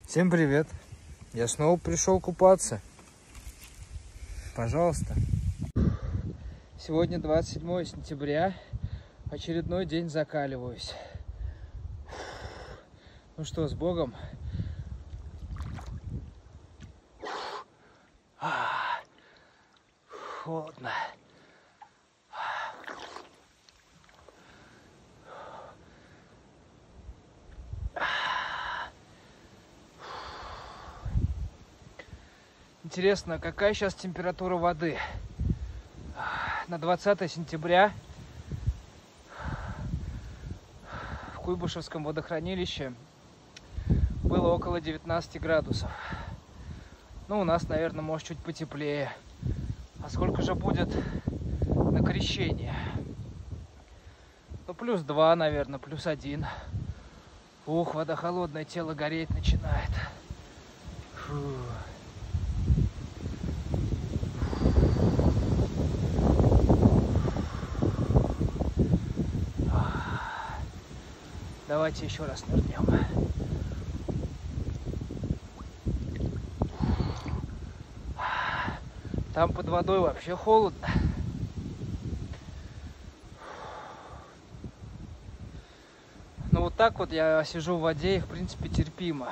Всем привет! Я снова пришел купаться. Пожалуйста. Сегодня 27 сентября. Очередной день закаливаюсь. Ну что, с Богом. Холодно. Интересно, какая сейчас температура воды? На 20 сентября в Куйбышевском водохранилище было около 19 градусов. Ну, у нас, наверное, может чуть потеплее. А сколько же будет на Крещение? Ну, +2, наверное, +1. Ух, вода холодная, тело гореть начинает. Фу. Давайте еще раз нырнем. Там под водой вообще холодно. Ну вот так вот я сижу в воде, и в принципе терпимо.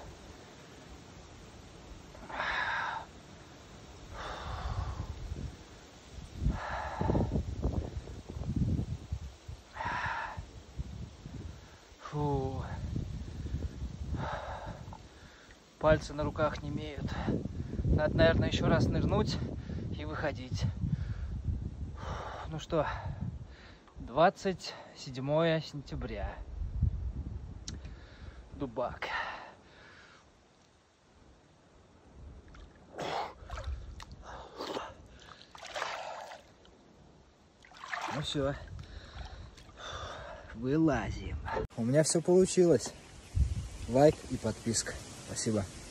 Фу. Пальцы на руках немеют. Надо, наверное, еще раз нырнуть и выходить. Ну что, 27 сентября. Дубак. Ну все, вылазим. У меня все получилось. Лайк и подписка. Спасибо.